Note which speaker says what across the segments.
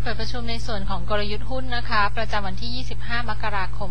Speaker 1: เปิดประชุมในส่วนของกลยุทธ์หุ้นนะคะประจำวันที่ 25 มกราคม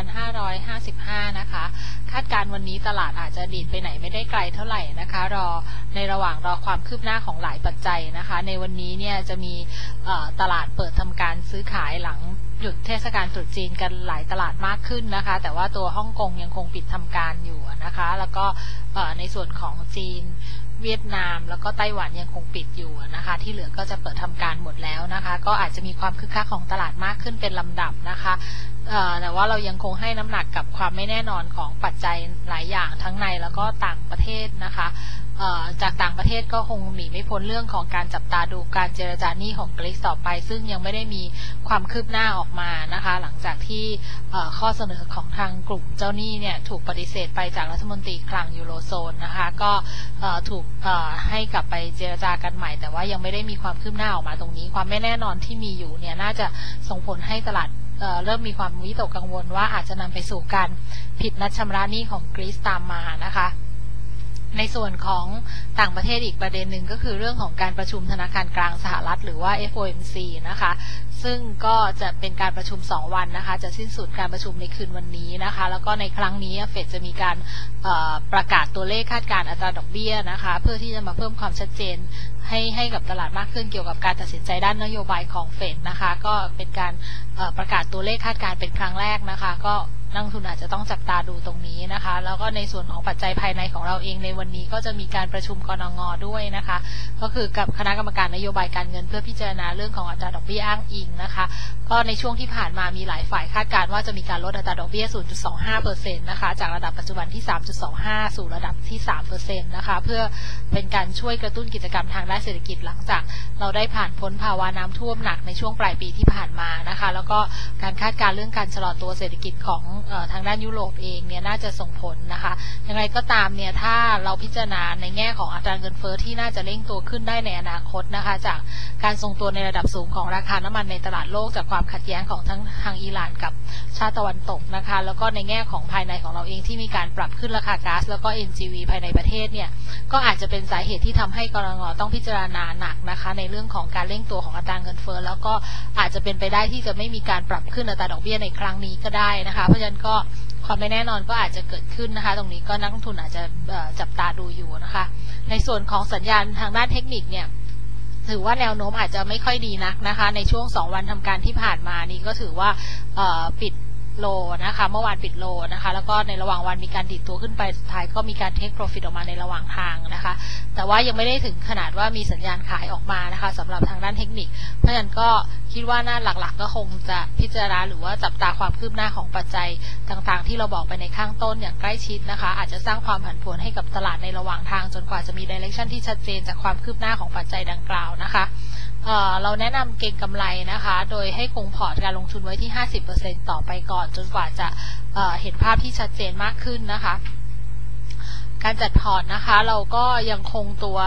Speaker 1: 2555 นะคะคาดการณ์วันนี้ตลาดอาจจะดีดไปไหนไม่ได้ไกลเท่าไหร่นะคะในระหว่างรอความคืบหน้าของหลายปัจจัยนะคะในวันนี้เนี่ยจะมีตลาดเปิดทำการซื้อขายหลังหยุดเทศกาลตรุษจีนกันหลายตลาดมากขึ้นนะคะแต่ว่าตัวฮ่องกงยังคงปิดทำการอยู่นะคะแล้วก็ในส่วนของจีนเวียดนามแล้วก็ไต้หวันยังคงปิดอยู่นะคะที่เหลือก็จะเปิดทำการหมดแล้วนะคะก็อาจจะมีความคึกคักของตลาดมากขึ้นเป็นลำดับนะคะแต่ว่าเรายังคงให้น้ำหนักกับความไม่แน่นอนของปัจจัยหลายอย่างทั้งในแล้วก็ต่างประเทศนะคะจากต่างประเทศก็คงหนีไม่พ้นเรื่องของการจับตาดูการเจรจาหนี้ของกรีซต่อไปซึ่งยังไม่ได้มีความคืบหน้าออกมานะคะหลังจากที่ข้อเสนอของทางกลุ่มเจ้าหนี้เนี่ยถูกปฏิเสธไปจากรัฐมนตรีคลังยูโรโซนนะคะก็ถูกให้กลับไปเจรจากันใหม่แต่ว่ายังไม่ได้มีความคืบหน้าออกมาตรงนี้ความไม่แน่นอนที่มีอยู่เนี่ยน่าจะส่งผลให้ตลาดเริ่มมีความวิตกกังวลว่าอาจจะนำไปสู่การผิดนัดชำระหนี้ของกรีซตามมานะคะในส่วนของต่างประเทศอีกประเด็นหนึ่งก็คือเรื่องของการประชุมธนาคารกลางสหรัฐหรือว่า FOMC นะคะซึ่งก็จะเป็นการประชุม2วันนะคะจะสิ้นสุดการประชุมในคืนวันนี้นะคะแล้วก็ในครั้งนี้เฟดจะมีการประกาศตัวเลขคาดการณ์อัตราดอกเบี้ยนะคะเพื่อที่จะมาเพิ่มความชัดเจนให้กับตลาดมากขึ้นเกี่ยวกับการตัดสินใจด้านนโยบายของเฟดนะคะก็เป็นการประกาศตัวเลขคาดการณ์เป็นครั้งแรกนะคะก็นักลงทุนอาจจะต้องจับตาดูตรงนี้นะคะแล้วก็ในส่วนของปัจจัยภายในของเราเองในวันนี้ก็จะมีการประชุมกนง.ด้วยนะคะก็คือกับคณะกรรมการนโยบายการเงินเพื่อพิจารณาเรื่องของอัตราดอกเบี้ยอ้างอิงนะคะก็ในช่วงที่ผ่านมามีหลายฝ่ายคาดการณ์ว่าจะมีการลดอัตราดอกเบี้ย 0.25% นะคะจากระดับปัจจุบันที่ 3.25 สู่ระดับที่ 3% นะคะเพื่อเป็นการช่วยกระตุ้นกิจกรรมทางด้านเศรษฐกิจหลังจากเราได้ผ่านพ้นภาวะน้ำท่วมหนักในช่วงปลายปีที่ผ่านมานะคะแล้วก็การคาดการณ์เรื่องการชะลอตัวเศรษฐกิจของทางด้านยุโรปเองเนี่ยน่าจะส่งผลนะคะอย่างไรก็ตามเนี่ยถ้าเราพิจารณาในแง่ของอัตราเงินเฟ้อที่น่าจะเร่งตัวขึ้นได้ในอนาคตนะคะจากการทรงตัวในระดับสูงของราคาน้ำมันในตลาดโลกจากความขัดแย้งของทั้งทางอิหร่านกับชาติตะวันตกนะคะแล้วก็ในแง่ของภายในของเราเองที่มีการปรับขึ้นราคาก๊าซแล้วก็ NGV ภายในประเทศเนี่ยก็อาจจะเป็นสาเหตุที่ทำให้กนง.ต้องพิจารณาหนักนะคะในเรื่องของการเร่งตัวของอัตราเงินเฟ้อแล้วก็อาจจะเป็นไปได้ที่จะไม่มีการปรับขึ้นอัตราดอกเบี้ยในครั้งนี้ก็ได้นะคะเพราะฉะนั้นก็ความไม่แน่นอนก็อาจจะเกิดขึ้นนะคะตรงนี้ก็นักลงทุนอาจจะจับตาดูอยู่นะคะในส่วนของสัญญาณทางด้านเทคนิคเนี่ยถือว่าแนวโน้มอาจจะไม่ค่อยดีนักนะคะในช่วง2วันทำการที่ผ่านมานี้ก็ถือว่าปิดโลนะคะเมื่อวานปิดโลนะคะแล้วก็ในระหว่างวันมีการดิดตัวขึ้นไปสุดท้ายก็มีการเทคโปรฟิตออกมาในระหว่างทางนะคะแต่ว่ายังไม่ได้ถึงขนาดว่ามีสัญญาณขายออกมานะคะสำหรับทางด้านเทคนิคเพราะฉะนั้นก็คิดว่าหน้าหลักๆก็คงจะพิจารณาหรือว่าจับตาความคืบหน้าของปัจจัยต่างๆที่เราบอกไปในข้างต้นอย่างใกล้ชิดนะคะอาจจะสร้างความผันผวนให้กับตลาดในระหว่างทางจนกว่าจะมี direction ที่ชัดเจนจากความคืบหน้าของปัจจัยดังกล่าวนะคะเราแนะนำเก็งกำไรนะคะโดยให้คงพอร์ตการลงทุนไว้ที่ 50% ต่อไปก่อนจนกว่าจะเห็นภาพที่ชัดเจนมากขึ้นนะคะการจัดพอร์ตนะคะเราก็ยังคงตัว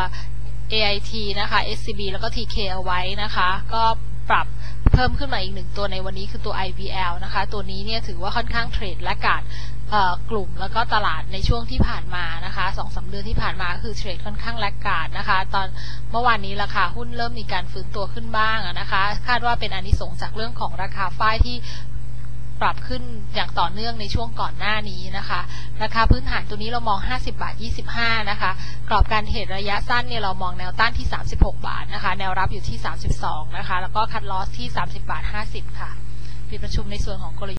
Speaker 1: AIT นะคะ SCB แล้วก็ TK เอาไว้นะคะก็ปรับเพิ่มขึ้นมาอีก1ตัวในวันนี้คือตัว IVL นะคะตัวนี้เนี่ยถือว่าค่อนข้างเทรดและกาดกลุ่มแล้วก็ตลาดในช่วงที่ผ่านมานะคะ 2-3 เดือนที่ผ่านมาคือเทรดค่อนข้างแลกการ์ดนะคะตอนเมื่อวานนี้ราคาหุ้นเริ่มมีการฟื้นตัวขึ้นบ้างนะคะคาดว่าเป็นอานิสงส์จากเรื่องของราคาฝ้ายที่ปรับขึ้นอย่างต่อเนื่องในช่วงก่อนหน้านี้นะคะราคาพื้นฐานตัวนี้เรามอง50.25 บาทนะคะกรอบการเทรดระยะสั้นเนี่ยเรามองแนวต้านที่36 บาทนะคะแนวรับอยู่ที่32นะคะแล้วก็คัทลอสที่30.50 บาทค่ะปิดประชุมในส่วนของกลยุทธ์